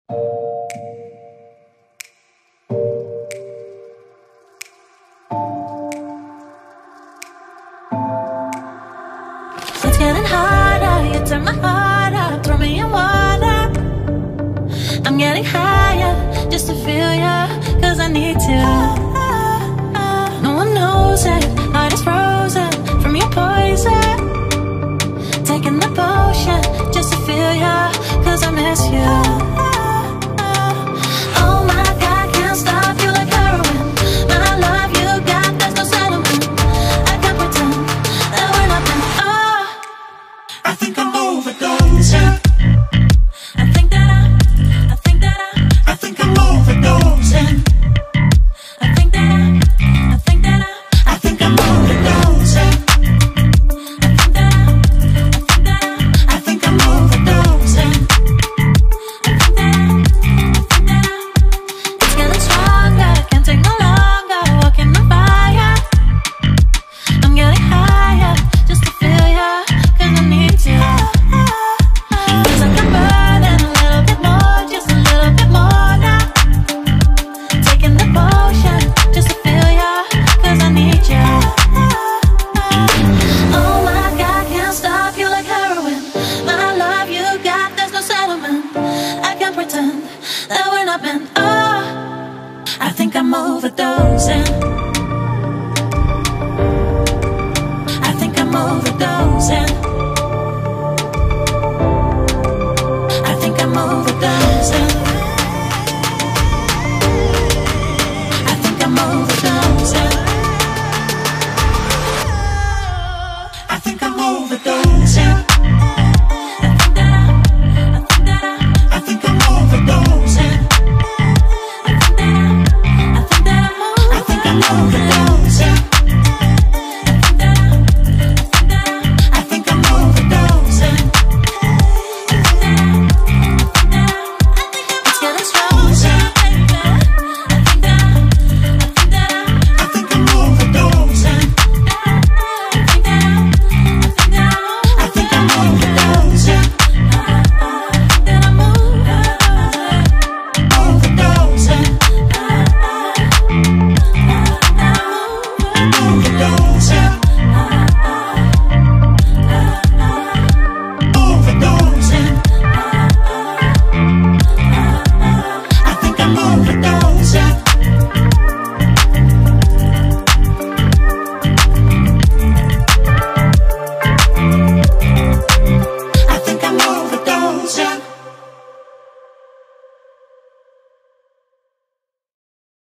It's getting harder, you turn my heart up, throw me in water. I'm getting higher, just to feel ya, cause I need to. No one knows it, heart is frozen from your poison. Taking the potion, just to feel ya, cause I miss you. Oh my God, can't stop you like heroin. My love you got, there's no settlement. I can't pretend that we're nothing. Oh, I think I'm overdosing. I think that I'm overdosing. I think that I'm I think I'm overdosing. I think I'm overdosing. It's getting stronger, can't take no longer, walking on fire. I'm getting higher, just to feel ya, cause I need to. Feels like I'm burning a little bit more, just a little bit more now. Taking the potion, just to feel ya, cause I need ya. Oh my God, can't stop you like heroin. My love you got, there's no settlement. I can't pretend that we're not meant. Oh, I think I'm overdosing. I think I'm overdosing. I think I'm overdosing.